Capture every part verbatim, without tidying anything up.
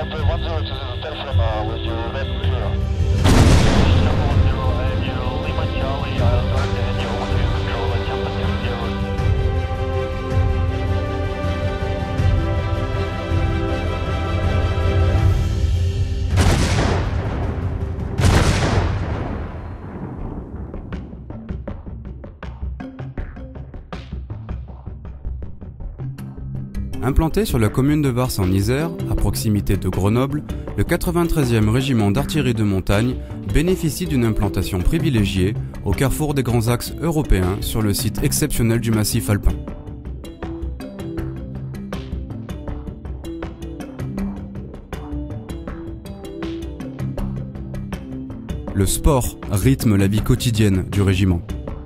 Implanté sur la commune de Vars en Isère, à proximité de Grenoble, le quatre-vingt-treizième régiment d'artillerie de montagne bénéficie d'une implantation privilégiée au carrefour des grands axes européens sur le site exceptionnel du massif alpin. Le sport rythme la vie quotidienne du régiment.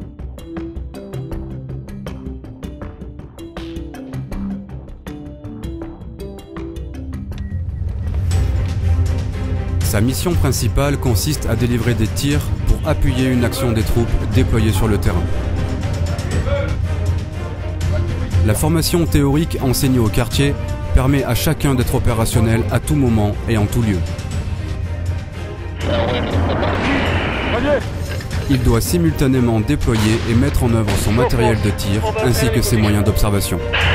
Sa mission principale consiste à délivrer des tirs pour appuyer une action des troupes déployées sur le terrain. La formation théorique enseignée au quartier permet à chacun d'être opérationnel à tout moment et en tout lieu. Il doit simultanément déployer et mettre en œuvre son matériel de tir ainsi que ses moyens d'observation.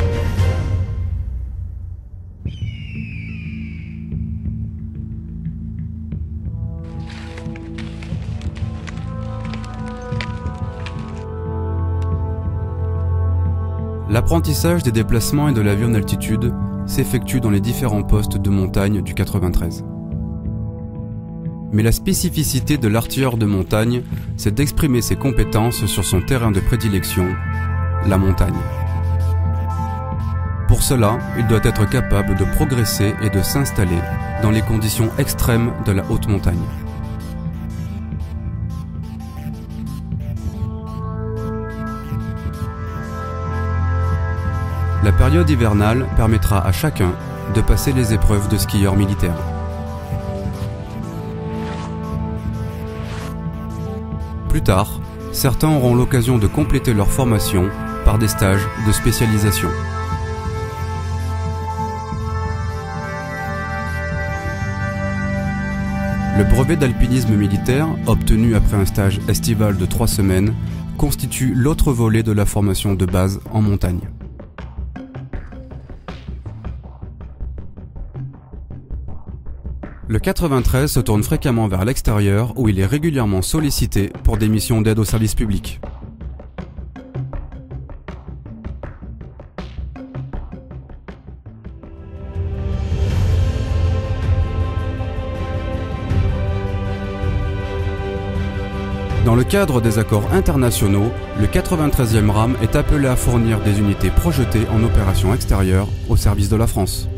L'apprentissage des déplacements et de la vue en altitude s'effectue dans les différents postes de montagne du quatre-vingt-treize. Mais la spécificité de l'artilleur de montagne, c'est d'exprimer ses compétences sur son terrain de prédilection, la montagne. Pour cela, il doit être capable de progresser et de s'installer dans les conditions extrêmes de la haute montagne. La période hivernale permettra à chacun de passer les épreuves de skieur militaire. Plus tard, certains auront l'occasion de compléter leur formation par des stages de spécialisation. Le brevet d'alpinisme militaire, obtenu après un stage estival de trois semaines, constitue l'autre volet de la formation de base en montagne. Le quatre-vingt-treize se tourne fréquemment vers l'extérieur où il est régulièrement sollicité pour des missions d'aide au service public. Dans le cadre des accords internationaux, le quatre-vingt-treizième RAM est appelé à fournir des unités projetées en opération extérieure au service de la France.